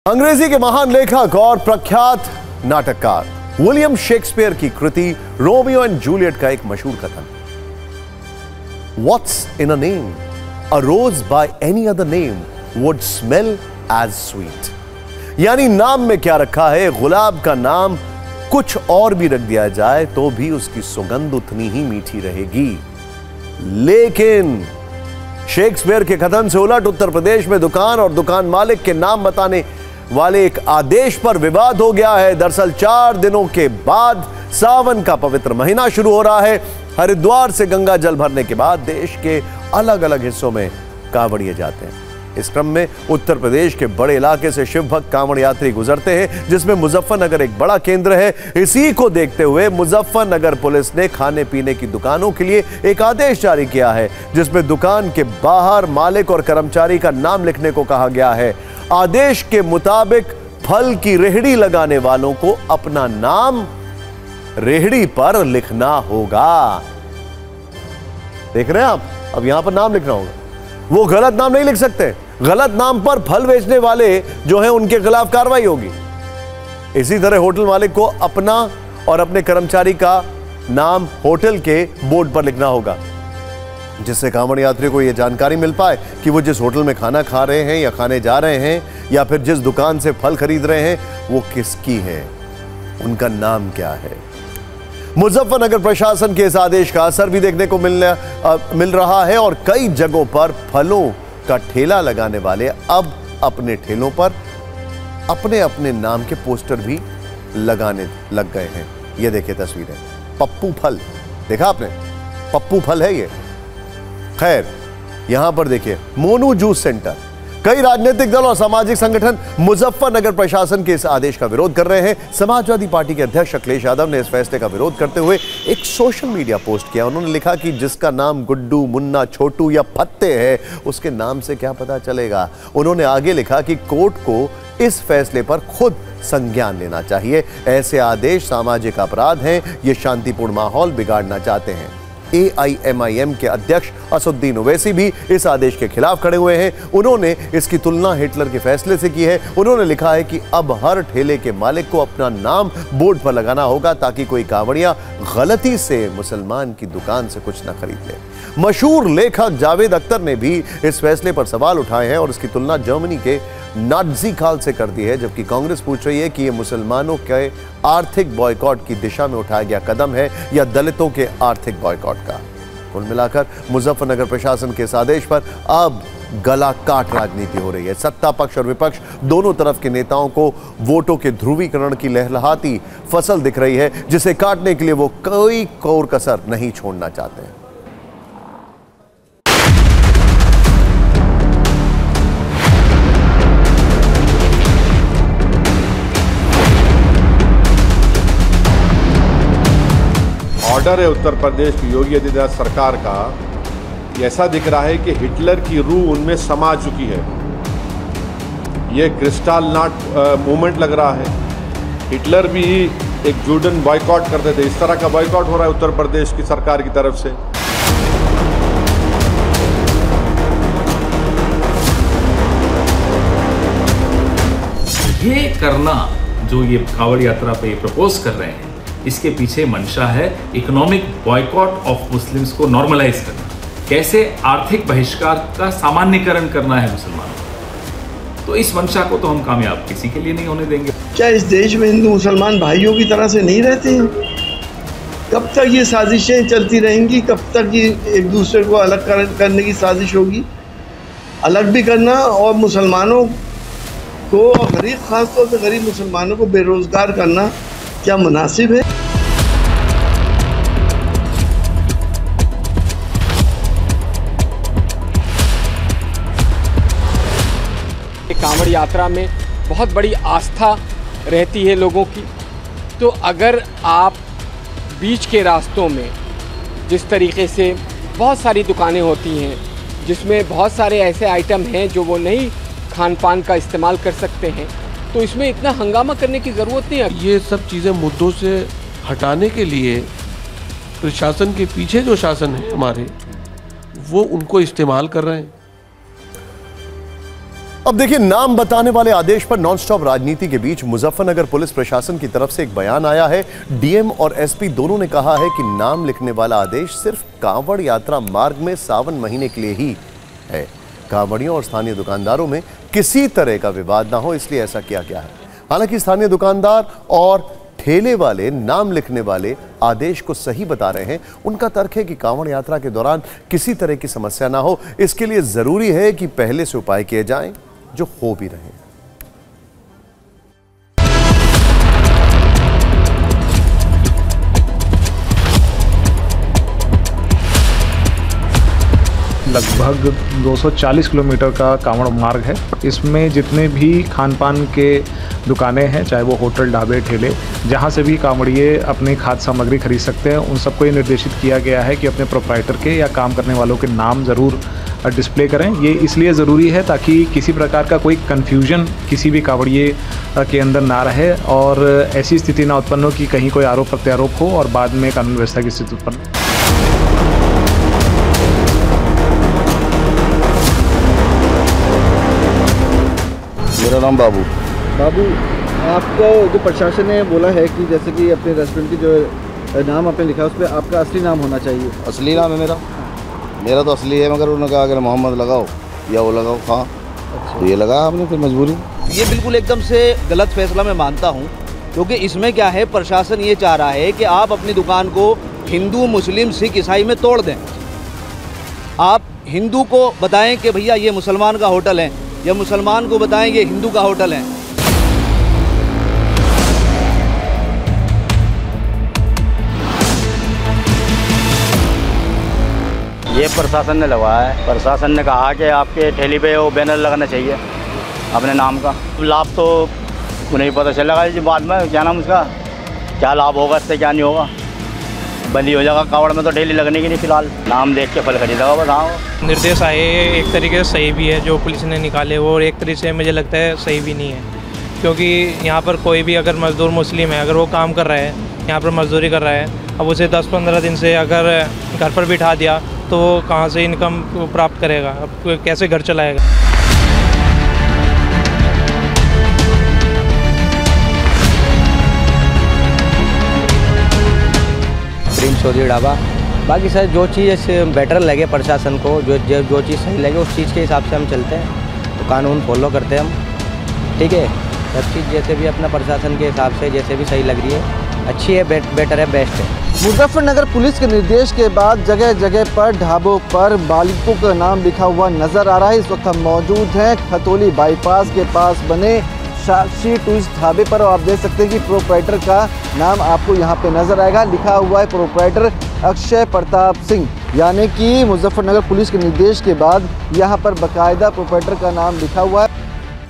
अंग्रेजी के महान लेखक और प्रख्यात नाटककार विलियम शेक्सपियर की कृति रोमियो एंड जूलियट का एक मशहूर कथन, What's in a name? A rose by any other name would smell as sweet. यानी नाम में क्या रखा है, गुलाब का नाम कुछ और भी रख दिया जाए तो भी उसकी सुगंध उतनी ही मीठी रहेगी। लेकिन शेक्सपियर के कथन से उलट उत्तर प्रदेश में दुकान और दुकान मालिक के नाम बताने वाले एक आदेश पर विवाद हो गया है। दरअसल 4 दिनों के बाद सावन का पवित्र महीना शुरू हो रहा है। हरिद्वार से गंगा जल भरने के बाद देश के अलग अलग हिस्सों में कांवड़िए जाते हैं। इस क्रम में उत्तर प्रदेश के बड़े इलाके से शिव भक्त कांवड़ यात्री गुजरते हैं, जिसमें मुजफ्फरनगर एक बड़ा केंद्र है। इसी को देखते हुए मुजफ्फरनगर पुलिस ने खाने पीने की दुकानों के लिए एक आदेश जारी किया है, जिसमें दुकान के बाहर मालिक और कर्मचारी का नाम लिखने को कहा गया है। आदेश के मुताबिक फल की रेहड़ी लगाने वालों को अपना नाम रेहड़ी पर लिखना होगा। देख रहे हैं आप, अब यहां पर नाम लिखना होगा। वो गलत नाम नहीं लिख सकते। गलत नाम पर फल बेचने वाले जो हैं उनके खिलाफ कार्रवाई होगी। इसी तरह होटल मालिक को अपना और अपने कर्मचारी का नाम होटल के बोर्ड पर लिखना होगा, जिससे कांवड़ यात्री को यह जानकारी मिल पाए कि वो जिस होटल में खाना खा रहे हैं या खाने जा रहे हैं या फिर जिस दुकान से फल खरीद रहे हैं वो किसकी है, उनका नाम क्या है। मुजफ्फरनगर प्रशासन के इस आदेश का असर भी देखने को मिल रहा है और कई जगहों पर फलों का ठेला लगाने वाले अब अपने ठेलों पर अपने अपने नाम के पोस्टर भी लगाने लग गए हैं। ये देखिए तस्वीरें, पप्पू फल, देखा आपने, पप्पू फल है ये। खैर, यहां पर देखिए मोनू जूस सेंटर। कई राजनीतिक दल और सामाजिक संगठन मुजफ्फरनगर प्रशासन के इस आदेश का विरोध कर रहे हैं। समाजवादी पार्टी के अध्यक्ष अखिलेश यादव ने इस फैसले का विरोध करते हुए एक सोशल मीडिया पोस्ट किया। उन्होंने लिखा कि जिसका नाम गुड्डू, मुन्ना, छोटू या फत्ते है उसके नाम से क्या पता चलेगा। उन्होंने आगे लिखा कि कोर्ट को इस फैसले पर खुद संज्ञान लेना चाहिए। ऐसे आदेश सामाजिक अपराध हैं, ये शांतिपूर्ण माहौल बिगाड़ना चाहते हैं। AIMIM के अध्यक्ष असुद्दीन ओवैसी भी इस आदेश के खिलाफ खड़े हुए हैं। उन्होंने इसकी तुलना हिटलर के फैसले से की है। उन्होंने लिखा है कि अब हर ठेले के मालिक को अपना नाम बोर्ड पर लगाना होगा ताकि कोई कांवड़िया गलती से मुसलमान की दुकान से कुछ न खरीद ले। मशहूर लेखक जावेद अख्तर ने भी इस फैसले पर सवाल उठाए हैं और इसकी तुलना जर्मनी के नाज़ी काल से कर दी है, जबकि कांग्रेस पूछ रही है कि यह मुसलमानों के आर्थिक बॉयकॉट की दिशा में उठाया गया कदम है या दलितों के आर्थिक बॉयकॉट का। कुल मिलाकर मुजफ्फरनगर प्रशासन के इस आदेश पर अब गला काट राजनीति हो रही है। सत्ता पक्ष और विपक्ष दोनों तरफ के नेताओं को वोटों के ध्रुवीकरण की लहलहाती फसल दिख रही है, जिसे काटने के लिए वो कोई कोर कसर नहीं छोड़ना चाहते हैं। ऑर्डर है उत्तर प्रदेश की योगी आदित्यनाथ सरकार का, ऐसा दिख रहा है कि हिटलर की रूह उनमें समा चुकी है। ये क्रिस्टल नॉट मूवमेंट लग रहा है। हिटलर भी एक जूडन बॉयकॉट करते थे, इस तरह का बॉयकॉट हो रहा है उत्तर प्रदेश की सरकार की तरफ से। ये करना जो ये कांवड़ यात्रा पे प्रपोज कर रहे हैं, इसके पीछे मंशा है इकोनॉमिक बॉयकॉट ऑफ मुस्लिम्स को नॉर्मलाइज करना। कैसे आर्थिक बहिष्कार का सामान्यकरण करना है मुसलमानों को। तो इस मंशा को तो हम कामयाब किसी के लिए नहीं होने देंगे। क्या इस देश में हिंदू मुसलमान भाइयों की तरह से नहीं रहते हैं? कब तक ये साजिशें चलती रहेंगी? कब तक ये एक दूसरे को अलग करने की साजिश होगी? अलग भी करना और मुसलमानों को, गरीब, खासतौर पर गरीब मुसलमानों को बेरोजगार करना क्या मुनासिब है? कांवड़ यात्रा में बहुत बड़ी आस्था रहती है लोगों की। तो अगर आप बीच के रास्तों में जिस तरीके से बहुत सारी दुकानें होती हैं जिसमें बहुत सारे ऐसे आइटम हैं जो वो नहीं खान पान का इस्तेमाल कर सकते हैं, तो इसमें इतना हंगामा करने की ज़रूरत नहीं है। ये सब चीज़ें मुद्दों से हटाने के लिए प्रशासन के पीछे जो शासन है हमारे, वो उनको इस्तेमाल कर रहे हैं। अब देखिए, नाम बताने वाले आदेश पर नॉनस्टॉप राजनीति के बीच मुजफ्फरनगर पुलिस प्रशासन की तरफ से एक बयान आया है। डीएम और एसपी दोनों ने कहा है कि नाम लिखने वाला आदेश सिर्फ कांवड़ यात्रा मार्ग में सावन महीने के लिए ही है। कांवड़ियों और स्थानीय दुकानदारों में किसी तरह का विवाद ना हो, इसलिए ऐसा किया गया है। हालांकि स्थानीय दुकानदार और ठेले वाले नाम लिखने वाले आदेश को सही बता रहे हैं। उनका तर्क है कि कांवड़ यात्रा के दौरान किसी तरह की समस्या ना हो, इसके लिए जरूरी है कि पहले से उपाय किए जाएं जो हो भी रहे। लगभग 240 किलोमीटर का कांवड़ मार्ग है। इसमें जितने भी खान पान के दुकानें हैं, चाहे वो होटल, ढाबे, ठेले, जहाँ से भी कांवड़िए अपनी खाद्य सामग्री खरीद सकते हैं, उन सबको ये निर्देशित किया गया है कि अपने प्रोप्राइटर के या काम करने वालों के नाम ज़रूर डिस्प्ले करें। ये इसलिए ज़रूरी है ताकि किसी प्रकार का कोई कन्फ्यूजन किसी भी कांवड़िए के अंदर ना रहे और ऐसी स्थिति ना उत्पन्न हो कि कहीं कोई आरोप प्रत्यारोप हो और बाद में कानून व्यवस्था की स्थिति उत्पन्न हो। मेरा नाम बाबू। आपको जो प्रशासन ने बोला है कि जैसे कि अपने रेस्टोरेंट की जो नाम आपने लिखा है उस पर आपका असली नाम होना चाहिए। असली नाम है मेरा तो असली है, मगर उन्होंने कहा अगर मोहम्मद लगाओ या वो लगाओ। हाँ, तो ये लगा आपने, फिर मजबूरी। ये बिल्कुल एकदम से गलत फैसला मैं मानता हूँ, क्योंकि इसमें क्या है, प्रशासन ये चाह रहा है कि आप अपनी दुकान को हिंदू, मुस्लिम, सिख, ईसाई में तोड़ दें। आप हिंदू को बताएं कि भैया ये मुसलमान का होटल है, या मुसलमान को बताएं ये हिंदू का होटल है। ये प्रशासन ने लगवाया है। प्रशासन ने कहा कि आपके ठेली पे वो बैनर लगाना चाहिए अपने नाम का। लाभ तो उन्हें पता चलेगा जी बाद में, क्या नाम उसका, क्या लाभ होगा इससे, क्या नहीं होगा। बंदी हो जाएगा कांवड़ में तो ठेली लगने की नहीं, फिलहाल नाम देख के फल खरीदेगा बस। हाँ, निर्देश आए एक तरीके से सही भी है जो पुलिस ने निकाले वो, और एक तरीके से मुझे लगता है सही भी नहीं है, क्योंकि यहाँ पर कोई भी अगर मज़दूर मुस्लिम है, अगर वो काम कर रहा है, यहाँ पर मजदूरी कर रहा है, अब उसे 10-15 दिन से अगर घर पर बिठा दिया तो वो कहाँ से इनकम प्राप्त करेगा, अब कैसे घर चलाएगा। चौधरी ढाबा, बाकी सर जो चीज़ बेटर लगे प्रशासन को, जो चीज़ सही लगे उस चीज़ के हिसाब से हम चलते हैं, तो कानून फॉलो करते हैं हम। ठीक है, सब चीज़ जैसे भी अपना प्रशासन के हिसाब से जैसे भी सही लग रही है, अच्छी है, बेटर है, बेस्ट है। मुजफ्फरनगर पुलिस के निर्देश के बाद जगह जगह पर ढाबों पर बालिकों का नाम लिखा हुआ नजर आ रहा है। इस वक्त हम मौजूद हैं खतौली बाईपास के पास बने साक्षी टूरिस्ट ढाबे पर, और आप देख सकते हैं कि प्रोप्राइटर का नाम आपको यहाँ पे नजर आएगा। लिखा हुआ है प्रोप्राइटर अक्षय प्रताप सिंह, यानी कि मुजफ्फरनगर पुलिस के निर्देश के बाद यहाँ पर बाकायदा प्रोप्राइटर का नाम लिखा हुआ है।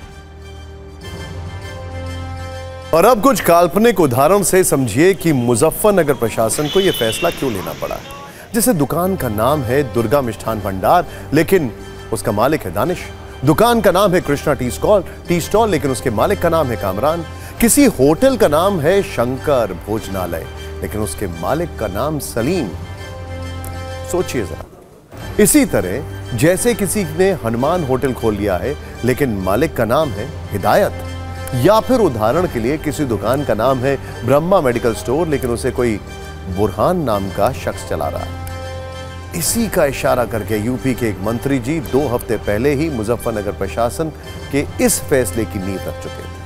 और अब कुछ काल्पनिक उदाहरण से समझिए कि मुजफ्फरनगर प्रशासन को यह फैसला क्यों लेना पड़ा। जैसे दुकान का नाम है दुर्गा मिष्ठान भंडार, लेकिन उसका मालिक है दानिश। दुकान का नाम है कृष्णा टी स्टॉल, लेकिन उसके मालिक का नाम है कामरान। किसी होटल का नाम है शंकर भोजनालय, लेकिन उसके मालिक का नाम सलीम। सोचिए जरा। इसी तरह जैसे किसी ने हनुमान होटल खोल लिया है, लेकिन मालिक का नाम है हिदायत, या फिर उदाहरण के लिए किसी दुकान का नाम है ब्रह्मा मेडिकल स्टोर, लेकिन उसे कोई बुरहान नाम का शख्स चला रहा है। इसी का इशारा करके यूपी के एक मंत्री जी 2 हफ्ते पहले ही मुजफ्फरनगर प्रशासन के इस फैसले की नींव रख चुके थे।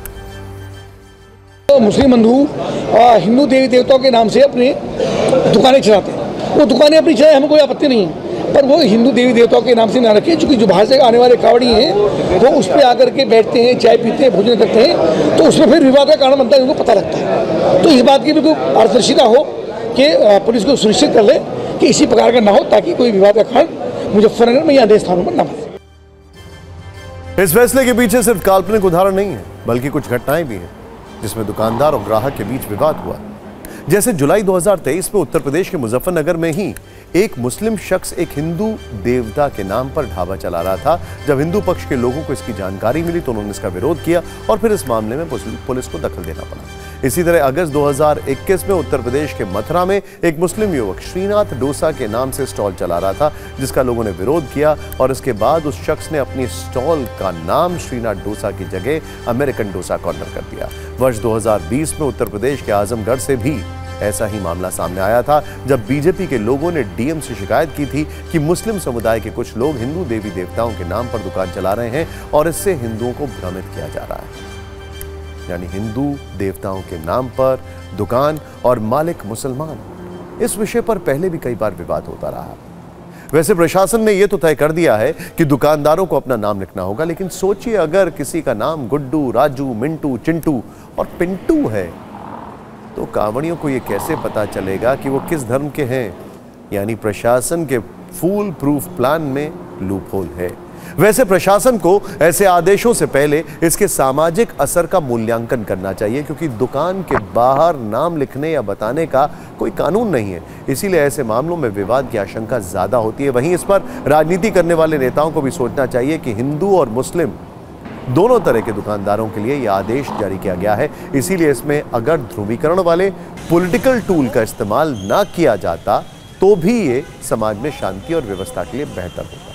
तो मुस्लिम बंधु हिंदू देवी देवताओं के नाम से अपनी दुकानें चलाते हैं, वो दुकानें अपनी चलाए, हमें कोई आपत्ति नहीं है, पर वो हिंदू देवी देवताओं के नाम से ना रखें। चूँकि जो बाहर से आने वाले कावड़ी हैं वो उस पर आकर के बैठते हैं, चाय पीते हैं, भोजन करते हैं, तो उसमें फिर विवाद का कारण बनता है, उनको पता लगता है। तो इस बात की बिल्कुल पारदर्शिता हो कि पुलिस को सुनिश्चित कर ले कि इसी प्रकार का ना हो, ताकि कोई विवाद का कारण मुजफ्फरनगर में या अन्य स्थानों पर न बने। इस फैसले के पीछे सिर्फ काल्पनिक उदाहरण नहीं है, बल्कि कुछ घटनाएं भी हैं जिसमें दुकानदार और ग्राहक के बीच विवाद हुआ। जैसे जुलाई 2023 में उत्तर प्रदेश के मुजफ्फरनगर में ही एक मुस्लिम शख्स एक हिंदू देवता के नाम पर ढाबा चला रहा था। जब हिंदू पक्ष के लोगों को इसकी जानकारी मिली तो उन्होंने इसका विरोध किया और फिर इस मामले में पुलिस को दखल देना पड़ा। इसी तरह अगस्त 2021 में उत्तर प्रदेश के मथुरा में एक मुस्लिम युवक श्रीनाथ डोसा के नाम से स्टॉल चला रहा था, जिसका लोगों ने विरोध किया और इसके बाद उस शख्स ने अपनी स्टॉल का नाम श्रीनाथ डोसा की जगह अमेरिकन डोसा कॉर्नर कर दिया। वर्ष 2020 में उत्तर प्रदेश के आजमगढ़ से भी ऐसा ही मामला सामने आया था, जब बीजेपी के लोगों ने डीएम से शिकायत की थी कि मुस्लिम समुदाय के कुछ लोग हिंदू देवी देवताओं के नाम पर दुकान चला रहे हैं और इससे हिंदुओं को भ्रमित किया जा रहा है। यानी हिंदू देवताओं के नाम पर दुकान और मालिक मुसलमान। इस विषय पर पहले भी कई बार विवाद होता रहा। वैसे प्रशासन ने यह तो तय कर दिया है कि दुकानदारों को अपना नाम लिखना होगा, लेकिन सोचिए अगर किसी का नाम गुड्डू, राजू, मिंटू, चिंटू और पिंटू है तो कांवड़ियों को यह कैसे पता चलेगा कि वो किस धर्म के हैं? यानी प्रशासन के फूल प्रूफ प्लान में लूपहोल है। वैसे प्रशासन को ऐसे आदेशों से पहले इसके सामाजिक असर का मूल्यांकन करना चाहिए, क्योंकि दुकान के बाहर नाम लिखने या बताने का कोई कानून नहीं है। इसीलिए ऐसे मामलों में विवाद की आशंका ज्यादा होती है। वहीं इस पर राजनीति करने वाले नेताओं को भी सोचना चाहिए कि हिंदू और मुस्लिम दोनों तरह के दुकानदारों के लिए यह आदेश जारी किया गया है। इसीलिए इसमें अगर ध्रुवीकरण वाले पॉलिटिकल टूल का इस्तेमाल ना किया जाता तो भी ये समाज में शांति और व्यवस्था के लिए बेहतर होता।